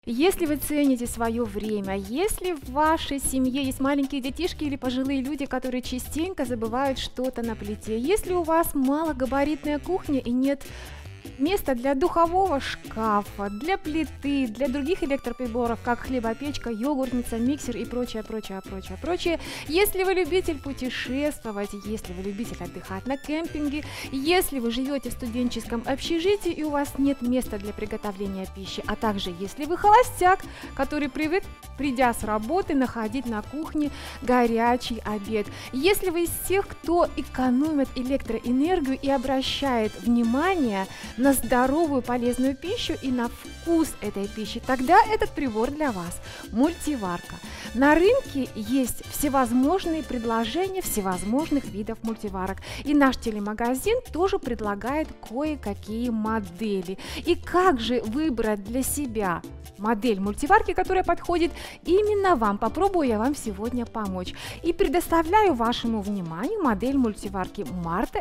Если вы цените свое время, если в вашей семье есть маленькие детишки или пожилые люди, которые частенько забывают что-то на плите, если у вас малогабаритная кухня и нет место для духового шкафа, для плиты, для других электроприборов, как хлебопечка, йогуртница, миксер и прочее. Если вы любитель путешествовать, если вы любитель отдыхать на кемпинге, если вы живете в студенческом общежитии и у вас нет места для приготовления пищи, а также если вы холостяк, который привык, придя с работы, находить на кухне горячий обед. Если вы из тех, кто экономит электроэнергию и обращает внимание на здоровую полезную пищу и на вкус этой пищи, тогда этот прибор для вас – мультиварка. На рынке есть всевозможные предложения всевозможных видов мультиварок, и наш телемагазин тоже предлагает кое-какие модели. И как же выбрать для себя модель мультиварки, которая подходит именно вам? Попробую я вам сегодня помочь. И предоставляю вашему вниманию модель мультиварки Marta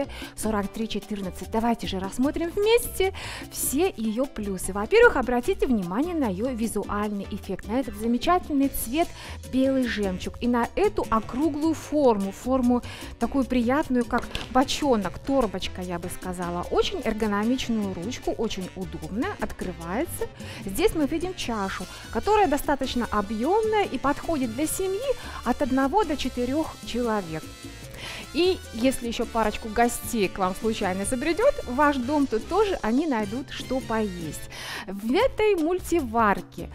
MT4314. Давайте же рассмотрим вместе все ее плюсы. Во-первых, обратите внимание на ее визуальный эффект, на этот замечательный цвет белый жемчуг и на эту округлую форму такую приятную, как бочонок, торбочка, я бы сказала. Очень эргономичную ручку, очень удобная, открывается. Здесь мы видим чашу, которая достаточно объемная и подходит для семьи от 1 до 4 человек. И если еще парочку гостей к вам случайно забредет в ваш дом, то тоже они найдут, что поесть. В этой мультиварке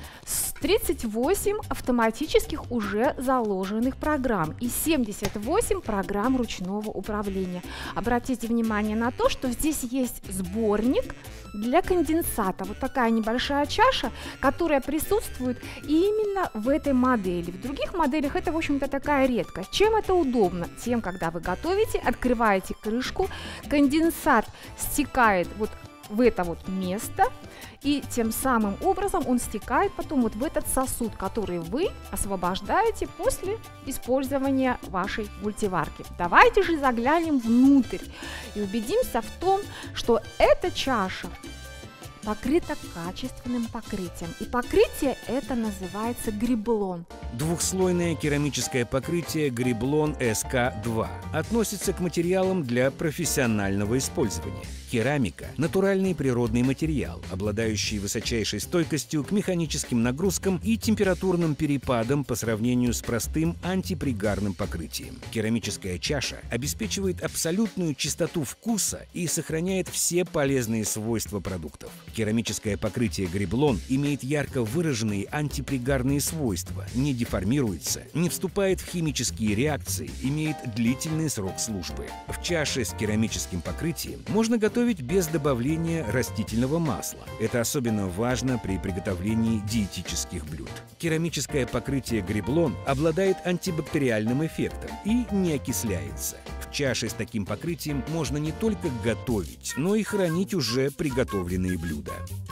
38 автоматических уже заложенных программ и 78 программ ручного управления. Обратите внимание на то, что здесь есть сборник для конденсата. Вот такая небольшая чаша, которая присутствует именно в этой модели. В других моделях это, в общем-то, такая редкость. Чем это удобно? Тем, когда вы готовите, открываете крышку, конденсат стекает вот в это вот место, и тем самым образом он стекает потом вот в этот сосуд, который вы освобождаете после использования вашей мультиварки. Давайте же заглянем внутрь и убедимся в том, что эта чаша покрыта качественным покрытием. И покрытие это называется греблон. Двухслойное керамическое покрытие Греблон СК-2 относится к материалам для профессионального использования. Керамика – натуральный природный материал, обладающий высочайшей стойкостью к механическим нагрузкам и температурным перепадам по сравнению с простым антипригарным покрытием. Керамическая чаша обеспечивает абсолютную чистоту вкуса и сохраняет все полезные свойства продуктов. Керамическое покрытие Греблон имеет ярко выраженные антипригарные свойства, не деформируется, не вступает в химические реакции, имеет длительный срок службы. В чаше с керамическим покрытием можно готовить без добавления растительного масла. Это особенно важно при приготовлении диетических блюд. Керамическое покрытие Греблон обладает антибактериальным эффектом и не окисляется. В чаше с таким покрытием можно не только готовить, но и хранить уже приготовленные блюда.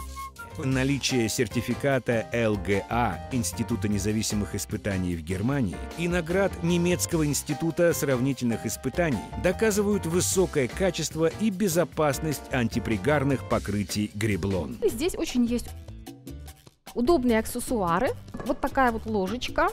Наличие сертификата ЛГА Института независимых испытаний в Германии и наград Немецкого института сравнительных испытаний доказывают высокое качество и безопасность антипригарных покрытий Греблон. Здесь очень есть удобные аксессуары. Вот такая вот ложечка.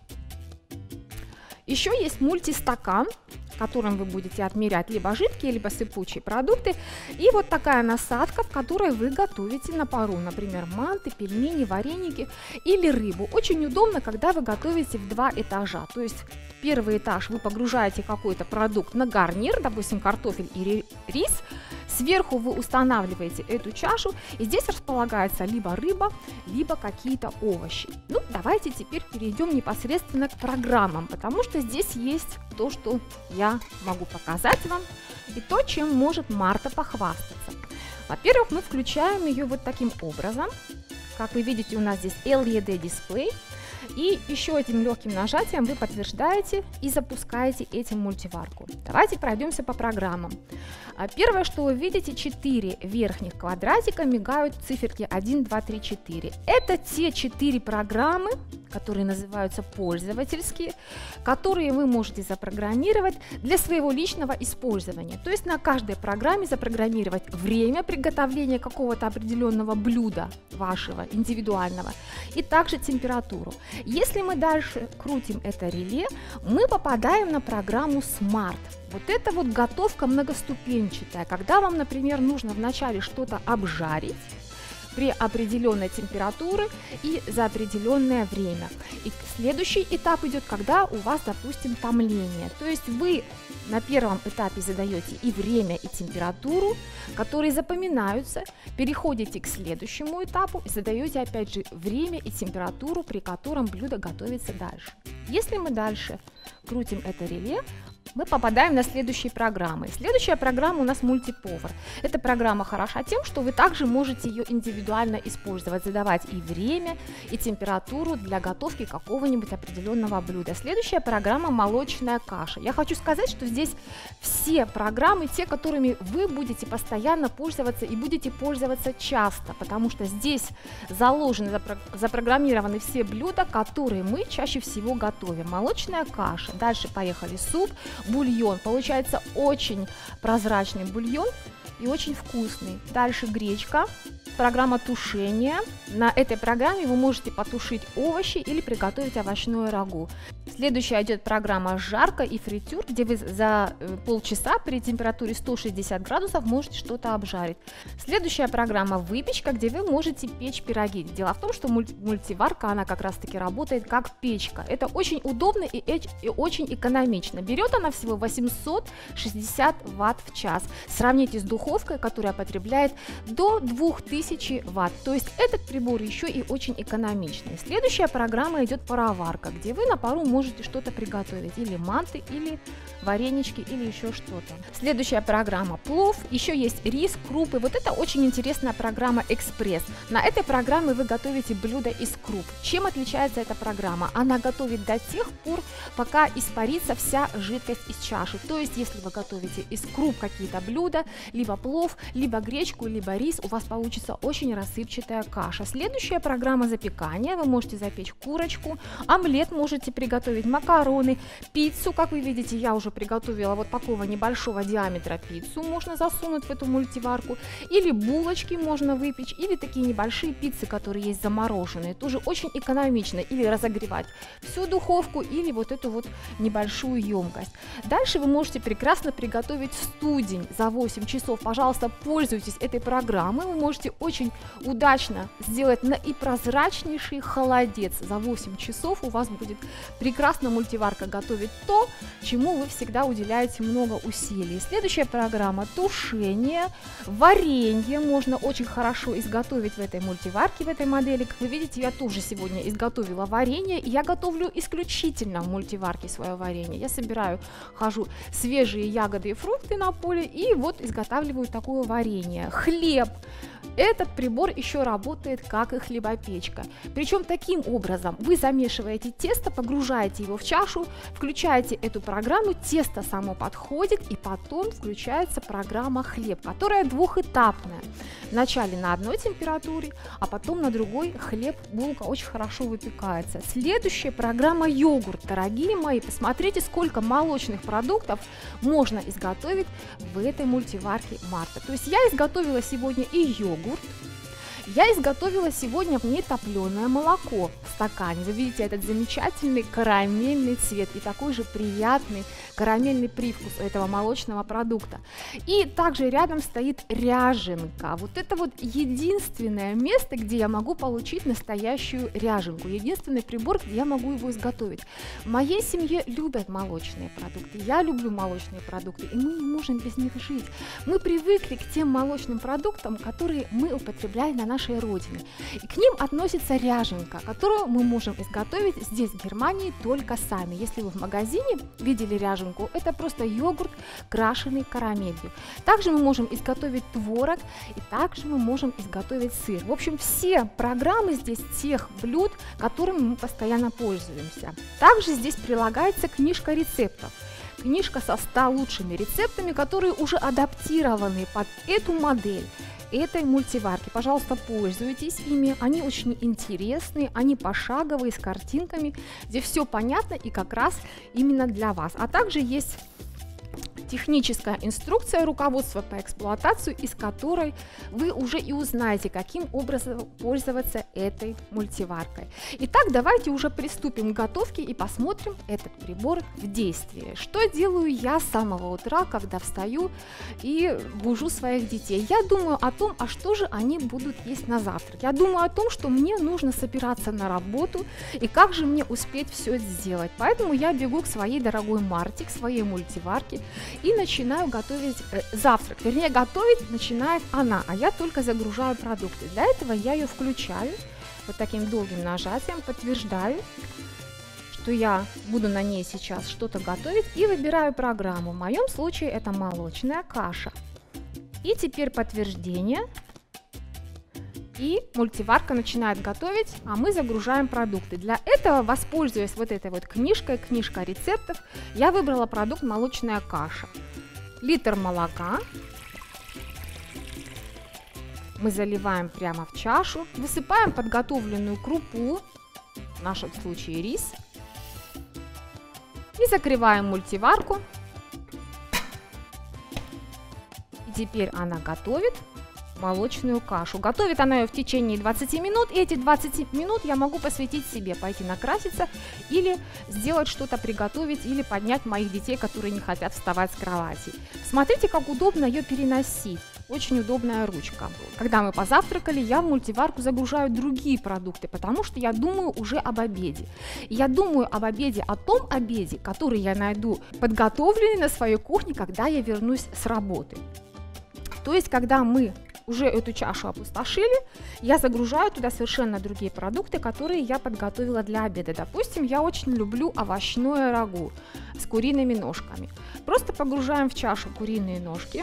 Еще есть мультистакан, которым вы будете отмерять либо жидкие, либо сыпучие продукты. И вот такая насадка, в которой вы готовите на пару, например, манты, пельмени, вареники или рыбу. Очень удобно, когда вы готовите в 2 этажа. То есть первый этаж вы погружаете какой-то продукт на гарнир, допустим, картофель или рис. Сверху вы устанавливаете эту чашу, и здесь располагается либо рыба, либо какие-то овощи. Ну, давайте теперь перейдем непосредственно к программам, потому что здесь есть то, что я могу показать вам, и то, чем может Марта похвастаться. Во-первых, мы включаем ее вот таким образом. Как вы видите, у нас здесь LED-дисплей. И еще этим легким нажатием вы подтверждаете и запускаете этим мультиварку. Давайте пройдемся по программам. Первое, что вы видите, 4 верхних квадратика мигают циферки 1, 2, 3, 4. Это те 4 программы, которые называются пользовательские, которые вы можете запрограммировать для своего личного использования. То есть на каждой программе запрограммировать время приготовления какого-то определенного блюда вашего, индивидуального, и также температуру. Если мы дальше крутим это реле, мы попадаем на программу Smart. Вот это вот готовка многоступенчатая, когда вам, например, нужно вначале что-то обжарить при определенной температуре и за определенное время. И следующий этап идет, когда у вас, допустим, томление. То есть вы на первом этапе задаете и время, и температуру, которые запоминаются, переходите к следующему этапу и задаете опять же время и температуру, при котором блюдо готовится дальше. Если мы дальше крутим это реле, мы попадаем на следующие программы. Следующая программа у нас мультиповар. Эта программа хороша тем, что вы также можете ее индивидуально использовать, задавать и время, и температуру для готовки какого-нибудь определенного блюда. Следующая программа молочная каша. Я хочу сказать, что здесь все программы, те, которыми вы будете постоянно пользоваться и будете пользоваться часто, потому что здесь заложены, запрограммированы все блюда, которые мы чаще всего готовим. Молочная каша. Дальше поехали суп. Бульон. Получается очень прозрачный бульон и очень вкусный. Дальше гречка. Программа тушения. На этой программе вы можете потушить овощи или приготовить овощное рагу. Следующая идет программа жарка и фритюр, где вы за полчаса при температуре 160 градусов можете что-то обжарить. Следующая программа выпечка, где вы можете печь пироги. Дело в том, что мультиварка, она как раз таки работает как печка. Это очень удобно и очень экономично. Берет она всего 860 Вт в час. Сравните с духовкой, которая потребляет до 2000 Вт. То есть этот прибор еще и очень экономичный. Следующая программа идет пароварка, где вы на пару можете что-то приготовить, или манты, или варенички, или еще что-то. Следующая программа плов, еще есть рис, крупы. Вот это очень интересная программа экспресс. На этой программе вы готовите блюда из круп. Чем отличается эта программа? Она готовит до тех пор, пока испарится вся жидкость из чаши. То есть, если вы готовите из круп какие-то блюда, либо плов, либо гречку, либо рис, у вас получится очень рассыпчатая каша. Следующая программа запекания. Вы можете запечь курочку, омлет можете приготовить, макароны, пиццу. Как вы видите, я уже приготовила вот такого небольшого диаметра пиццу, можно засунуть в эту мультиварку, или булочки можно выпечь, или такие небольшие пиццы, которые есть замороженные, тоже очень экономично, или разогревать всю духовку, или вот эту вот небольшую емкость. Дальше вы можете прекрасно приготовить студень за 8 часов. Пожалуйста, пользуйтесь этой программой, вы можете очень удачно сделать и прозрачнейший холодец. За 8 часов у вас будет прекрасно мультиварка готовить то, чему вы всегда уделяете много усилий. Следующая программа тушение, варенье можно очень хорошо изготовить в этой мультиварке, в этой модели. Как вы видите, я тоже сегодня изготовила варенье, и я готовлю исключительно в мультиварке свое варенье. Я хожу свежие ягоды и фрукты на поле и вот изготавливаю такое варенье. Хлеб. Этот прибор еще работает как и хлебопечка. Причем таким образом вы замешиваете тесто, погружаете его в чашу, включаете эту программу, тесто само подходит, и потом включается программа хлеб, которая двухэтапная. Вначале на одной температуре, а потом на другой хлеб, булка очень хорошо выпекается. Следующая программа йогурт. Дорогие мои, посмотрите, сколько молочных продуктов можно изготовить в этой мультиварке Марта. То есть я изготовила сегодня и йогурт, я изготовила сегодня в ней топленое молоко в стакане. Вы видите этот замечательный карамельный цвет и такой же приятный карамельный привкус у этого молочного продукта. И также рядом стоит ряженка. Вот это вот единственное место, где я могу получить настоящую ряженку. Единственный прибор, где я могу его изготовить. В моей семье любят молочные продукты. Я люблю молочные продукты, и мы не можем без них жить. Мы привыкли к тем молочным продуктам, которые мы употребляем на нашей родине. И к ним относится ряженка, которую мы можем изготовить здесь, в Германии, только сами. Если вы в магазине видели ряженку, это просто йогурт, крашеный карамелью. Также мы можем изготовить творог, и также мы можем изготовить сыр. В общем, все программы здесь тех блюд, которыми мы постоянно пользуемся. Также здесь прилагается книжка рецептов. Книжка со 100 лучшими рецептами, которые уже адаптированы под эту модель. этой мультиварки. Пожалуйста, пользуйтесь ими. Они очень интересные, они пошаговые, с картинками, где все понятно и как раз именно для вас. А также есть техническая инструкция, руководство по эксплуатации, из которой вы уже и узнаете, каким образом пользоваться этой мультиваркой. Итак, давайте уже приступим к готовке и посмотрим этот прибор в действии. Что делаю я с самого утра, когда встаю и бужу своих детей? Я думаю о том, а что же они будут есть на завтрак. Я думаю о том, что мне нужно собираться на работу и как же мне успеть все это сделать. Поэтому я бегу к своей дорогой Марте, к своей мультиварке, и начинаю готовить завтрак. Вернее, готовить начинает она, а я только загружаю продукты. Для этого я ее включаю вот таким долгим нажатием, подтверждаю, что я буду на ней сейчас что-то готовить, и выбираю программу. В моем случае это молочная каша. И теперь подтверждение. И мультиварка начинает готовить, а мы загружаем продукты. Для этого, воспользуясь вот этой вот книжкой, книжка рецептов, я выбрала продукт молочная каша. Литр молока мы заливаем прямо в чашу, высыпаем подготовленную крупу, в нашем случае рис, и закрываем мультиварку. И теперь она готовит молочную кашу. Готовит она ее в течение 20 минут, и эти 20 минут я могу посвятить себе, пойти накраситься или сделать что-то, приготовить, или поднять моих детей, которые не хотят вставать с кровати. Смотрите, как удобно ее переносить. Очень удобная ручка. Когда мы позавтракали, я в мультиварку загружаю другие продукты, потому что я думаю уже об обеде. Я думаю об обеде, о том обеде, который я найду подготовленный на своей кухне, когда я вернусь с работы. То есть, когда мы уже эту чашу опустошили, я загружаю туда совершенно другие продукты, которые я подготовила для обеда. Допустим, я очень люблю овощное рагу с куриными ножками. Просто погружаем в чашу куриные ножки.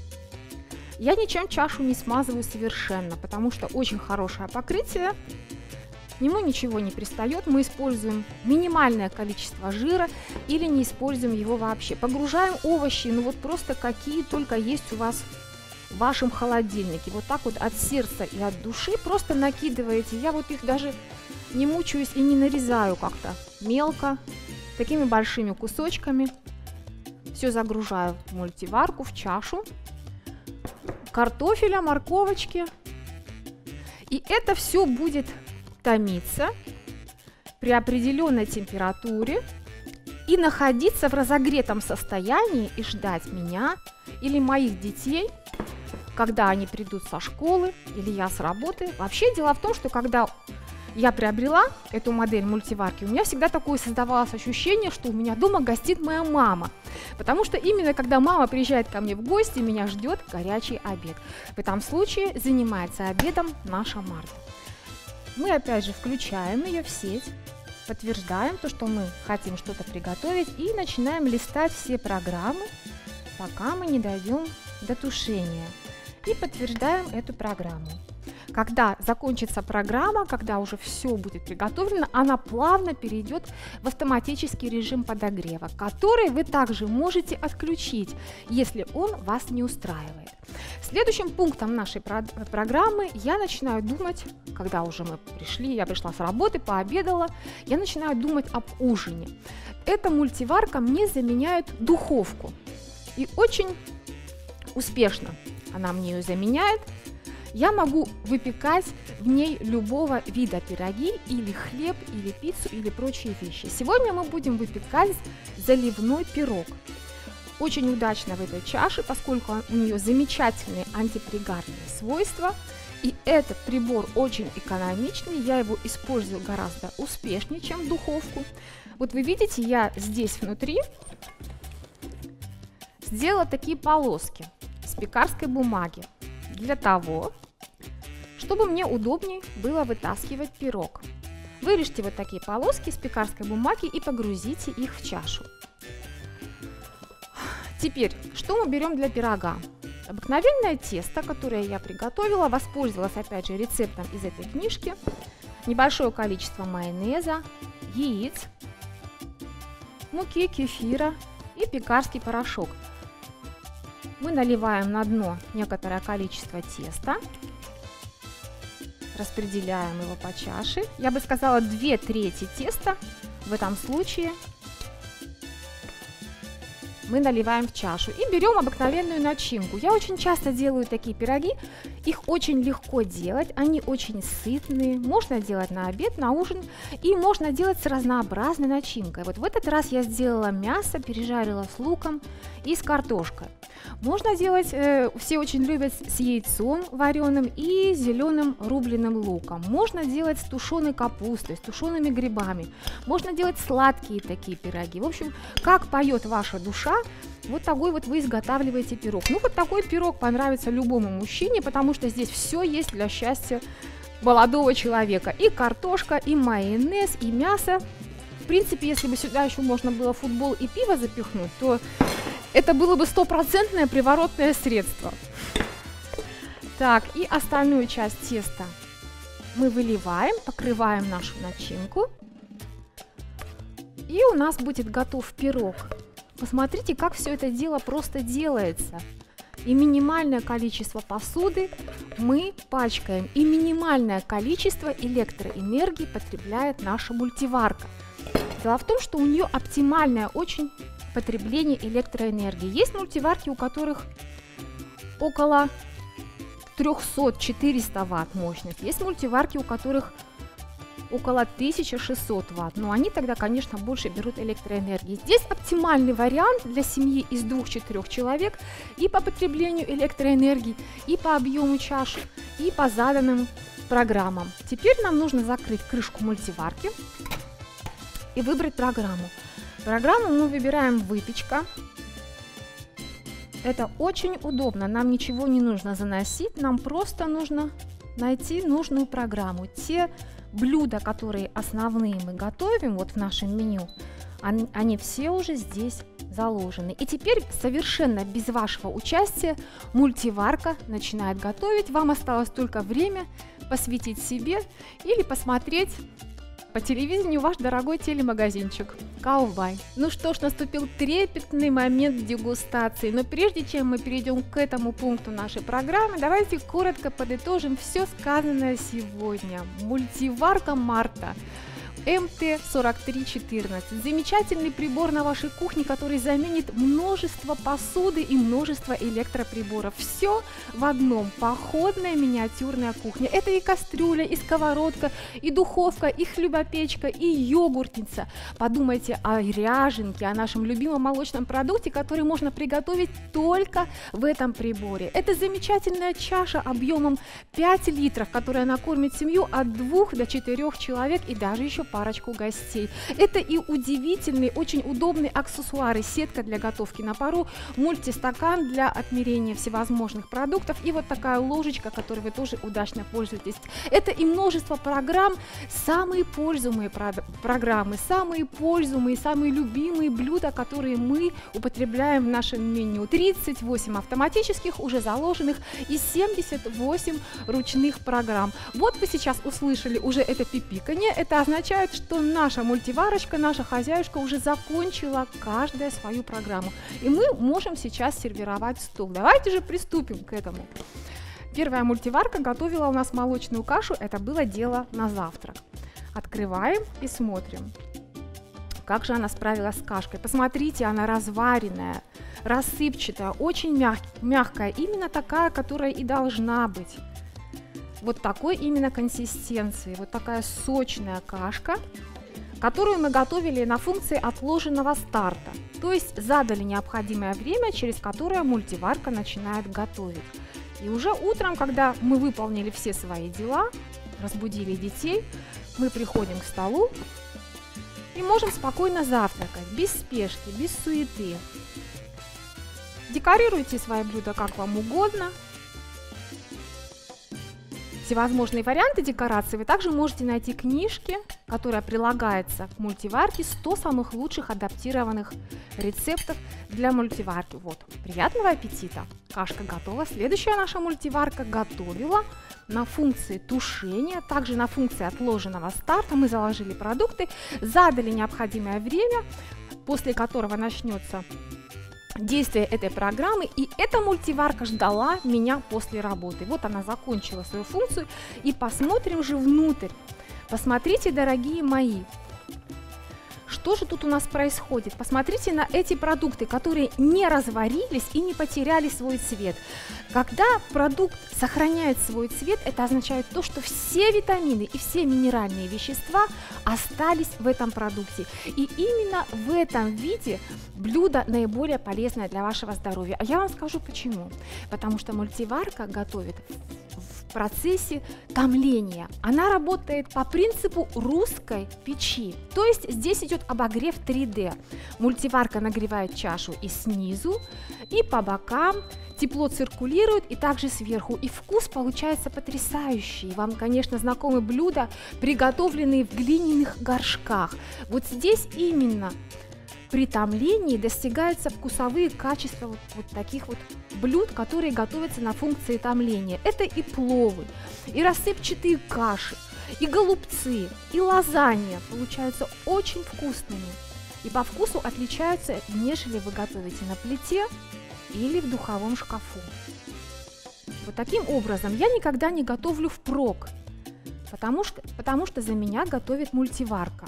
Я ничем чашу не смазываю совершенно, потому что очень хорошее покрытие, к нему ничего не пристает. Мы используем минимальное количество жира или не используем его вообще. Погружаем овощи, ну вот просто какие только есть у вас в вашем холодильнике. Вот так вот от сердца и от души просто накидываете. Я вот их даже не мучаюсь и не нарезаю как-то мелко, такими большими кусочками. Все загружаю в мультиварку, в чашу. Картофеля, морковочки. И это все будет томиться при определенной температуре и находиться в разогретом состоянии и ждать меня или моих детей, когда они придут со школы или я с работы. Вообще дело в том, что когда я приобрела эту модель мультиварки, у меня всегда такое создавалось ощущение, что у меня дома гостит моя мама. Потому что именно когда мама приезжает ко мне в гости, меня ждет горячий обед. В этом случае занимается обедом наша Марта. Мы опять же включаем ее в сеть, подтверждаем то, что мы хотим что-то приготовить, и начинаем листать все программы, пока мы не дойдем до тушения. И подтверждаем эту программу. Когда закончится программа, когда уже все будет приготовлено, она плавно перейдет в автоматический режим подогрева, который вы также можете отключить, если он вас не устраивает. Следующим пунктом нашей программы я начинаю думать, когда уже мы пришли, я пришла с работы, пообедала, я начинаю думать об ужине. Эта мультиварка мне заменяет духовку. И очень успешно она мне ее заменяет. Я могу выпекать в ней любого вида пироги, или хлеб, или пиццу, или прочие вещи. Сегодня мы будем выпекать заливной пирог. Очень удачно в этой чаше, поскольку у нее замечательные антипригарные свойства. И этот прибор очень экономичный, я его использую гораздо успешнее, чем духовку. Вот вы видите, я здесь внутри сделала такие полоски с пекарской бумаги для того, чтобы мне удобнее было вытаскивать пирог. Вырежьте вот такие полоски из пекарской бумаги и погрузите их в чашу. Теперь, что мы берем для пирога? Обыкновенное тесто, которое я приготовила, воспользовалась опять же рецептом из этой книжки. Небольшое количество майонеза, яиц, муки, кефира и пекарский порошок. Мы наливаем на дно некоторое количество теста, распределяем его по чаше. Я бы сказала 2/3 теста в этом случае мы наливаем в чашу и берем обыкновенную начинку. Я очень часто делаю такие пироги, их очень легко делать, они очень сытные, можно делать на обед, на ужин и можно делать с разнообразной начинкой. Вот в этот раз я сделала мясо, пережарила с луком и с картошкой. Можно делать, все очень любят с яйцом вареным и зеленым рубленым луком. Можно делать с тушеной капустой, с тушеными грибами. Можно делать сладкие такие пироги. В общем, как поет ваша душа, вот такой вот вы изготавливаете пирог. Ну, вот такой пирог понравится любому мужчине, потому что здесь все есть для счастья молодого человека. И картошка, и майонез, и мясо. В принципе, если бы сюда еще можно было футбол и пиво запихнуть, то это было бы стопроцентное приворотное средство. Так, и остальную часть теста мы выливаем, покрываем нашу начинку. И у нас будет готов пирог. Посмотрите, как все это дело просто делается. И минимальное количество посуды мы пачкаем. И минимальное количество электроэнергии потребляет наша мультиварка. Дело в том, что у нее оптимальное очень потребление электроэнергии. Есть мультиварки, у которых около 300-400 ватт мощность. Есть мультиварки, у которых около 1600 ватт. Но они тогда, конечно, больше берут электроэнергии. Здесь оптимальный вариант для семьи из 2-4 человек и по потреблению электроэнергии, и по объему чаши, и по заданным программам. Теперь нам нужно закрыть крышку мультиварки и выбрать программу. Программу мы выбираем «Выпечка». Это очень удобно, нам ничего не нужно заносить, нам просто нужно найти нужную программу. Те блюда, которые основные мы готовим вот в нашем меню, они все уже здесь заложены. И теперь совершенно без вашего участия мультиварка начинает готовить. Вам осталось только время посвятить себе или посмотреть по телевидению ваш дорогой телемагазинчик Каубай. Ну что ж, наступил трепетный момент дегустации, но прежде чем мы перейдем к этому пункту нашей программы, давайте коротко подытожим все сказанное сегодня. Мультиварка Марта МТ-4314. Замечательный прибор на вашей кухне, который заменит множество посуды и множество электроприборов. Все в одном. Походная миниатюрная кухня. Это и кастрюля, и сковородка, и духовка, и хлебопечка, и йогуртница. Подумайте о ряженке, о нашем любимом молочном продукте, который можно приготовить только в этом приборе. Это замечательная чаша объемом 5 литров, которая накормит семью от 2 до 4 человек и даже еще парочку гостей. Это и удивительные, очень удобные аксессуары, сетка для готовки на пару, мультистакан для отмерения всевозможных продуктов и вот такая ложечка, которой вы тоже удачно пользуетесь. Это и множество программ, самые пользуемые программы, самые пользуемые, самые любимые блюда, которые мы употребляем в нашем меню. 38 автоматических уже заложенных и 78 ручных программ. Вот вы сейчас услышали уже это пипиканье, это означает, что наша мультиварочка, наша хозяюшка уже закончила каждая свою программу. И мы можем сейчас сервировать стол. Давайте же приступим к этому. Первая мультиварка готовила у нас молочную кашу, это было дело на завтрак. Открываем и смотрим, как же она справилась с кашкой. Посмотрите, она разваренная, рассыпчатая, очень мягкая, именно такая, которая и должна быть. Вот такой именно консистенции, вот такая сочная кашка, которую мы готовили на функции отложенного старта, то есть задали необходимое время, через которое мультиварка начинает готовить. И уже утром, когда мы выполнили все свои дела, разбудили детей, мы приходим к столу и можем спокойно завтракать, без спешки, без суеты. Декорируйте свои блюда как вам угодно. Всевозможные варианты декорации вы также можете найти в книжке, которая прилагается к мультиварке, 100 самых лучших адаптированных рецептов для мультиварки. Вот, приятного аппетита! Кашка готова. Следующая наша мультиварка готовила на функции тушения, также на функции отложенного старта. Мы заложили продукты, задали необходимое время, после которого начнется действия этой программы, и эта мультиварка ждала меня после работы. Вот она закончила свою функцию, и посмотрим же внутрь. Посмотрите, дорогие мои, что же тут у нас происходит? Посмотрите на эти продукты, которые не разварились и не потеряли свой цвет. Когда продукт сохраняет свой цвет, это означает то, что все витамины и все минеральные вещества остались в этом продукте. И именно в этом виде блюдо наиболее полезное для вашего здоровья. А я вам скажу почему. Потому что мультиварка готовит в процессе томления. Она работает по принципу русской печи. То есть здесь идет обогрев 3D. Мультиварка нагревает чашу и снизу, и по бокам. Тепло циркулирует и также сверху. И вкус получается потрясающий. Вам, конечно, знакомы блюда, приготовленные в глиняных горшках. Вот здесь именно при томлении достигаются вкусовые качества вот таких вот блюд, которые готовятся на функции томления. Это и пловы, и рассыпчатые каши, и голубцы, и лазанья получаются очень вкусными. И по вкусу отличаются, нежели вы готовите на плите или в духовом шкафу. Вот таким образом я никогда не готовлю впрок, потому что за меня готовит мультиварка.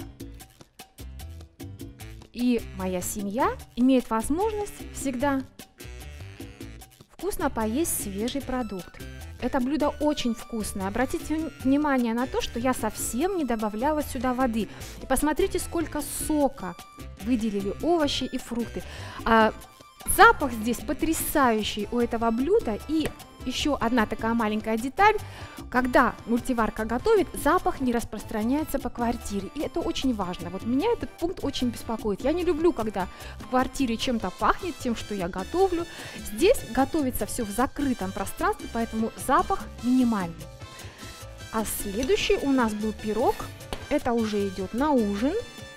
И моя семья имеет возможность всегда вкусно поесть свежий продукт. Это блюдо очень вкусное. Обратите внимание на то, что я совсем не добавляла сюда воды. И посмотрите, сколько сока выделили овощи и фрукты. Запах здесь потрясающий у этого блюда. И еще одна такая маленькая деталь. Когда мультиварка готовит, запах не распространяется по квартире. И это очень важно. Вот меня этот пункт очень беспокоит. Я не люблю, когда в квартире чем-то пахнет, тем, что я готовлю. Здесь готовится все в закрытом пространстве, поэтому запах минимальный. А следующий у нас был пирог. Это уже идет на ужин.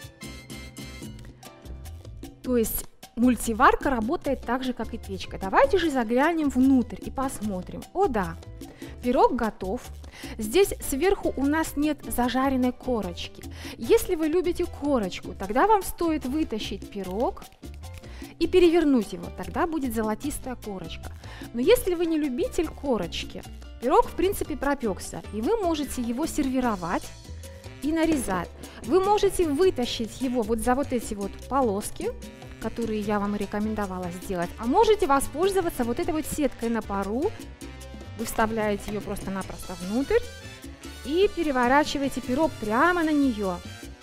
То есть мультиварка работает так же, как и печка. Давайте же заглянем внутрь и посмотрим. О да, пирог готов. Здесь сверху у нас нет зажаренной корочки. Если вы любите корочку, тогда вам стоит вытащить пирог и перевернуть его. Тогда будет золотистая корочка. Но если вы не любитель корочки, пирог в принципе пропекся, и вы можете его сервировать и нарезать. Вы можете вытащить его вот за вот эти вот полоски, которые я вам рекомендовала сделать, а можете воспользоваться вот этой вот сеткой на пару. Вы вставляете ее просто-напросто внутрь и переворачиваете пирог прямо на нее.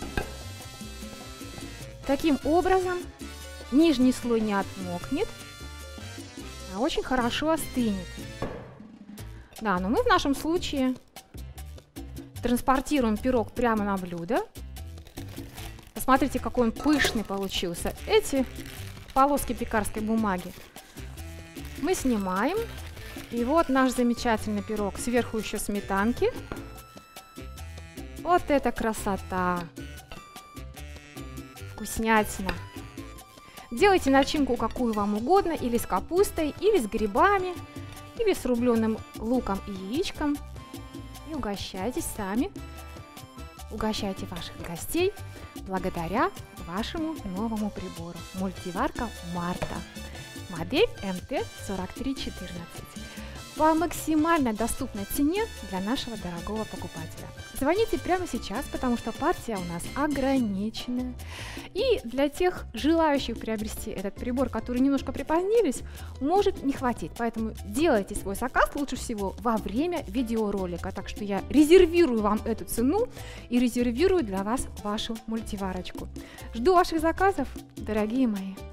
Таким образом нижний слой не отмокнет, а очень хорошо остынет. Да, но мы в нашем случае транспортируем пирог прямо на блюдо. Посмотрите, какой он пышный получился. Эти полоски пекарской бумаги мы снимаем. И вот наш замечательный пирог. Сверху еще сметанки. Вот это красота! Вкуснятина! Делайте начинку какую вам угодно. Или с капустой, или с грибами, или с рубленым луком и яичком. И угощайтесь сами. Угощайте ваших гостей благодаря вашему новому прибору. Мультиварка Марта. Модель МТ-4314. По максимально доступной цене для нашего дорогого покупателя. Звоните прямо сейчас, потому что партия у нас ограниченная. И для тех желающих приобрести этот прибор, которые немножко припозднились, может не хватить. Поэтому делайте свой заказ лучше всего во время видеоролика. Так что я резервирую вам эту цену и резервирую для вас вашу мультиварочку. Жду ваших заказов, дорогие мои.